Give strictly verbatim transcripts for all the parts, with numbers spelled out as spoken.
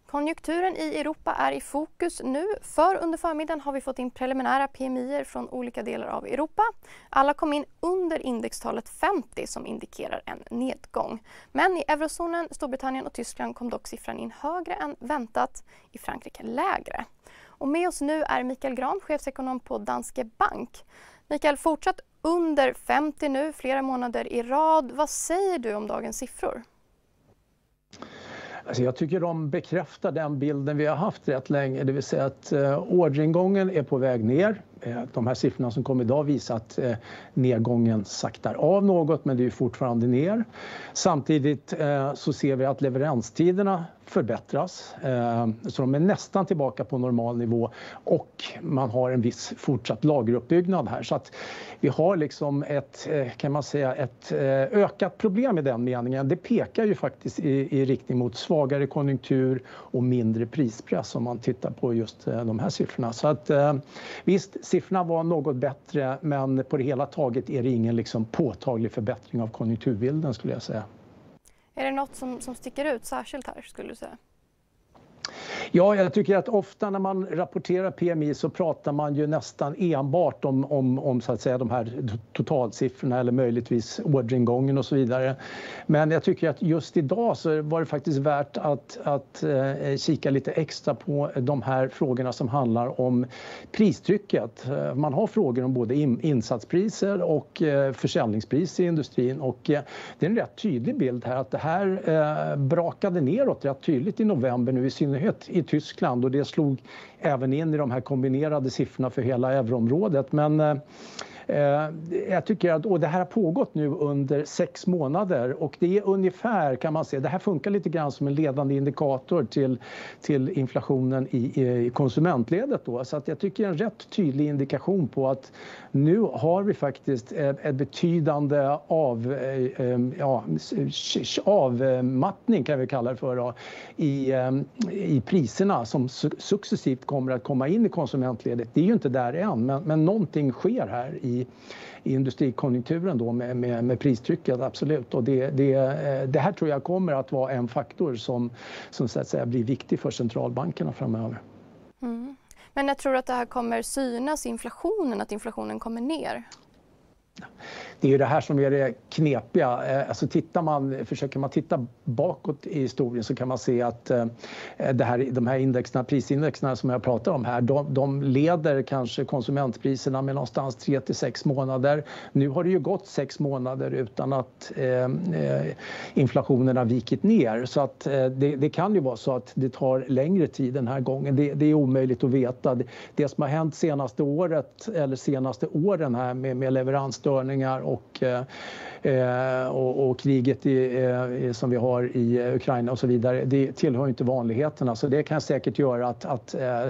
Konjunkturen i Europa är i fokus nu, för under förmiddagen har vi fått in preliminära P M I från olika delar av Europa. Alla kom in under indextalet femtio som indikerar en nedgång. Men i eurozonen, Storbritannien och Tyskland kom dock siffran in högre än väntat, i Frankrike lägre. Och med oss nu är Mikael Gran, chefsekonom på Danske Bank. Mikael, fortsatt under femtio nu flera månader i rad. Vad säger du om dagens siffror? Alltså jag tycker de bekräftar den bilden vi har haft rätt länge, det vill säga att eh, orderingången är på väg ner. Eh, de här siffrorna som kom idag visar att eh, nedgången saktar av något, men det är fortfarande ner. Samtidigt eh, så ser vi att leveranstiderna förbättras, eh, så de är nästan tillbaka på normal nivå och man har en viss fortsatt lageruppbyggnad här. Så att vi har liksom ett, eh, kan man säga, ett eh, ökat problem i den meningen. Det pekar ju faktiskt i, i riktning mot svagare konjunktur och mindre prispress om man tittar på just eh, de här siffrorna. Så att eh, visst, siffrorna var något bättre, men på det hela taget är det ingen liksom påtaglig förbättring av konjunkturbilden, skulle jag säga. Är det något som, som sticker ut särskilt här, skulle du säga? Ja, jag tycker att ofta när man rapporterar P M I så pratar man ju nästan enbart om, om, om så att säga, de här totalsiffrorna eller möjligtvis orderingången och så vidare. Men jag tycker att just idag så var det faktiskt värt att, att eh, kika lite extra på de här frågorna som handlar om pristrycket. Man har frågor om både in, insatspriser och eh, försäljningspris i industrin, och eh, det är en rätt tydlig bild här att det här eh, brakade neråt rätt tydligt i november nu, i synnerhet i Tyskland, och det slog även in i de här kombinerade siffrorna för hela euroområdet. Men eh, jag tycker att, och det här har pågått nu under sex månader, och det är ungefär, kan man säga, det här funkar lite grann som en ledande indikator till, till inflationen i, i konsumentledet då. Så att jag tycker en rätt tydlig indikation på att nu har vi faktiskt ett betydande av, ja, avmattning, kan vi kalla det för då, i, i priserna som successivt kommer att komma in i konsumentledet. Det är ju inte där än, men, men någonting sker här i i industrikonjunkturen då med, med, med pristrycket, absolut. Och det, det, det här tror jag kommer att vara en faktor som, som så att säga blir viktig för centralbankerna framöver. Mm. Men jag tror att det här kommer synas i inflationen, att inflationen kommer ner? Det är ju det här som är det knepiga. Alltså tittar man, försöker man titta bakåt i historien så kan man se att det här, de här indexerna, prisindexerna som jag pratar om här, de, de leder kanske konsumentpriserna med någonstans tre till sex månader. Nu har det ju gått sex månader utan att eh, inflationen har vikit ner. Så att eh, det, det kan ju vara så att det tar längre tid den här gången. Det, det är omöjligt att veta. Det, det som har hänt senaste året eller senaste åren här med, med leveransstörningar och, eh, och, och kriget i, eh, som vi har i Ukraina och så vidare, det tillhör inte vanligheterna. Så det kan säkert göra att, att eh,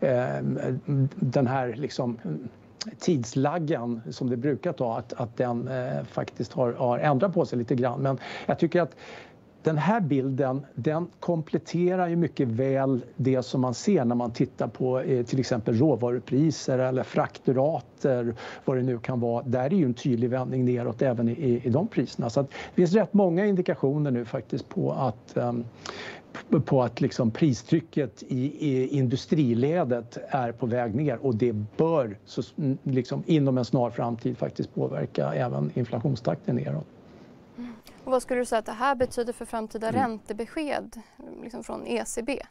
den här liksom tidslaggen som det brukar ta, att, att den eh, faktiskt har, har ändrat på sig lite grann. Men jag tycker att den här bilden, den kompletterar ju mycket väl det som man ser när man tittar på eh, till exempel råvarupriser eller fraktrater, vad det nu kan vara. Där är ju en tydlig vändning neråt även i, i de priserna. Så att det finns rätt många indikationer nu faktiskt på att um, på att liksom pristrycket i, i industriledet är på väg ner, och det bör så, liksom, inom en snar framtid faktiskt påverka även inflationstakten neråt. Mm. Och vad skulle du säga att det här betyder för framtida mm. räntebesked liksom från E C B?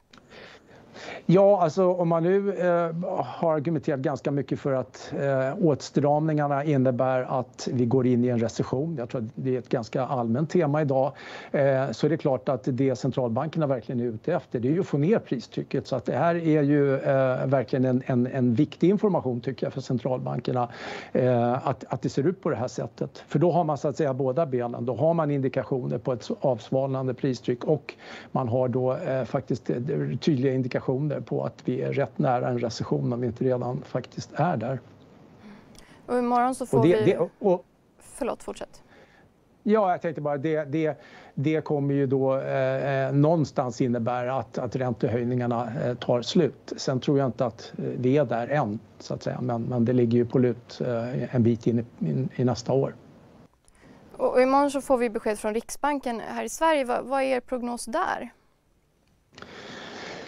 Ja, alltså om man nu eh, har argumenterat ganska mycket för att eh, åtstramningarna innebär att vi går in i en recession. Jag tror att det är ett ganska allmänt tema idag. Eh, så är det klart att det centralbankerna verkligen är ute efter, det är ju att få ner pristrycket. Så att det här är ju eh, verkligen en, en, en viktig information, tycker jag, för centralbankerna. Eh, att, att det ser ut på det här sättet. För då har man så att säga båda benen. Då har man indikationer på ett avsvalnande pristryck, och man har då eh, faktiskt tydliga indikationer på att vi är rätt nära en recession om vi inte redan faktiskt är där. Och imorgon så får det, vi... Det, och, Förlåt, fortsätt. Ja, jag tänkte bara det, det, det kommer ju då eh, någonstans innebära att, att räntehöjningarna eh, tar slut. Sen tror jag inte att vi är där än, så att säga, men, men det ligger ju på lut eh, en bit in i, in i nästa år. Och imorgon så får vi besked från Riksbanken här i Sverige. Vad, vad är er prognos där?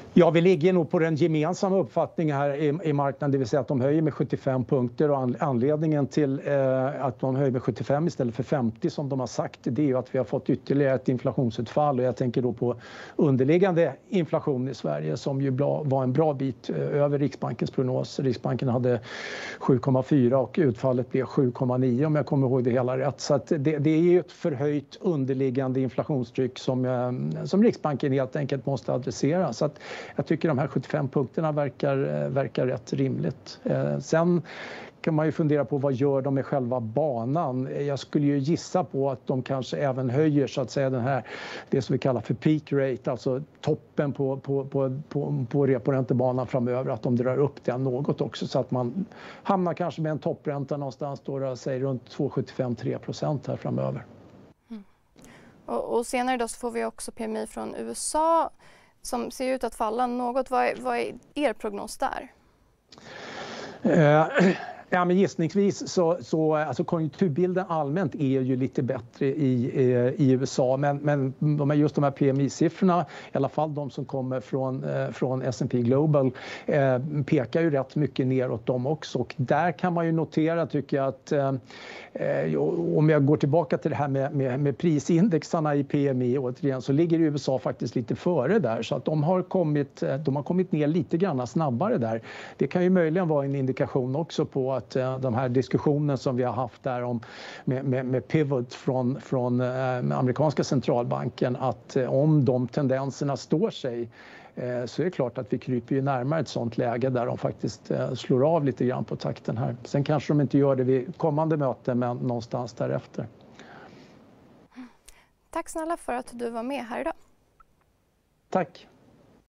Ja, vi ligger nog på den gemensamma uppfattningen här i, i marknaden, det vill säga att de höjer med sjuttiofem punkter och an, anledningen till eh, att de höjer med sjuttiofem istället för femtio som de har sagt, det är ju att vi har fått ytterligare ett inflationsutfall och jag tänker då på underliggande inflation i Sverige som ju bla, var en bra bit över Riksbankens prognos. Riksbanken hade sju komma fyra och utfallet blev sju komma nio om jag kommer ihåg det hela rätt. Så att det, det är ju ett förhöjt underliggande inflationstryck som, eh, som Riksbanken helt enkelt måste adressera. Så att jag tycker de här sjuttiofem punkterna verkar, verkar rätt rimligt. Eh, sen kan man ju fundera på vad gör de med själva banan. Jag skulle ju gissa på att de kanske även höjer så att säga den här, det som vi kallar för peak rate, alltså toppen på, på, på, på, på reporäntebanan framöver, att de drar upp den något också så att man hamnar kanske med en toppränta någonstans då, säger runt två komma sjuttiofem till tre procent här framöver. Mm. Och, och senare då så får vi också P M I från U S A som ser ut att falla något. Vad är, vad är er prognos där? Eh, ja, men gissningsvis så, så alltså konjunkturbilden allmänt är ju lite bättre i, i U S A, men, men de är just de här P M I-siffrorna, i alla fall de som kommer från, från S and P Global, eh, pekar ju rätt mycket neråt dem också. Och där kan man ju notera, tycker jag, att eh, om jag går tillbaka till det här med, med, med prisindexarna i P M I återigen, så ligger U S A faktiskt lite före där, så att de har kommit, de har kommit ner lite grann snabbare där. Det kan ju möjligen vara en indikation också på att de här diskussionen som vi har haft där om med, med, med pivot från, från eh, amerikanska centralbanken, att eh, om de tendenserna står sig eh, så är det klart att vi kryper ju närmare ett sånt läge där de faktiskt eh, slår av lite grann på takten här. Sen kanske de inte gör det vid kommande möte, men någonstans därefter. Tack snälla för att du var med här idag. Tack.